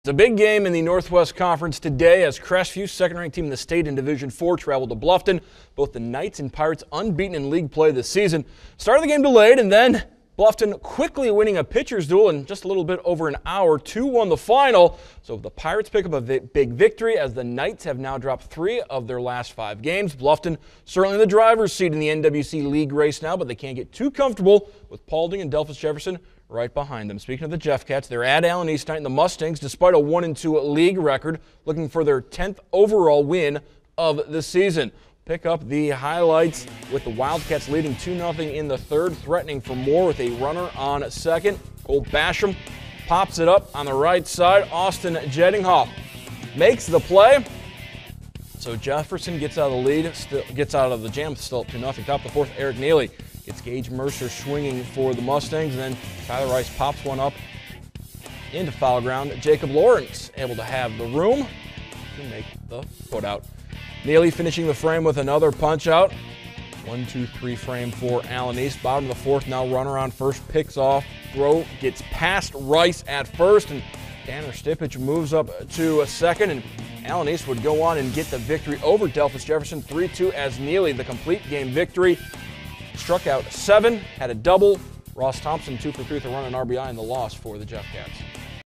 It's a big game in the Northwest Conference today as Crestview, second-ranked team in the state in Division IV, traveled to Bluffton. Both the Knights and Pirates unbeaten in league play this season. Started the game delayed, and then Bluffton quickly winning a pitcher's duel in just a little bit over an hour. 2-1 the final. So the Pirates pick up a big victory as the Knights have now dropped 3 of their last 5 games. Bluffton certainly in the driver's seat in the NWC League race now, but they can't get too comfortable with Paulding and Delphos Jefferson right behind them. Speaking of the Jeff Cats, they're at Allen East tonight, and the Mustangs, despite a 1-2 league record, looking for their 10th overall win of the season. Pick up the highlights with the Wildcats leading 2-0 in the third, threatening for more with a runner on second. Cole Basham pops it up on the right side. Austin Jettinghoff makes the play. So Jefferson gets out of the lead, gets out of the jam, still up 2-0. Top of the fourth, Eric Neely gets Gage Mercer swinging for the Mustangs, and then Tyler Rice pops one up into foul ground. Jacob Lawrence able to have the room to make the putout. Neely finishing the frame with another punch out. 1-2-3 frame for Allen East. Bottom of the fourth, now runner on first, picks off. Throw gets past Rice at first, and Tanner Stipich moves up to a second, and Allen East would go on and get the victory over Delphos Jefferson 3-2 as Neely, the complete game victory. Struck out 7, had a double. Ross Thompson 2 for 3 with a run and RBI in the loss for the Jeff Cats.